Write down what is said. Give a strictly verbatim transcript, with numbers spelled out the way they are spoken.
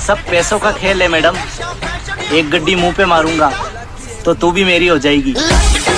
सब पैसों का खेल है मैडम। एक गड्डी मुंह पे मारूंगा तो तू भी मेरी हो जाएगी।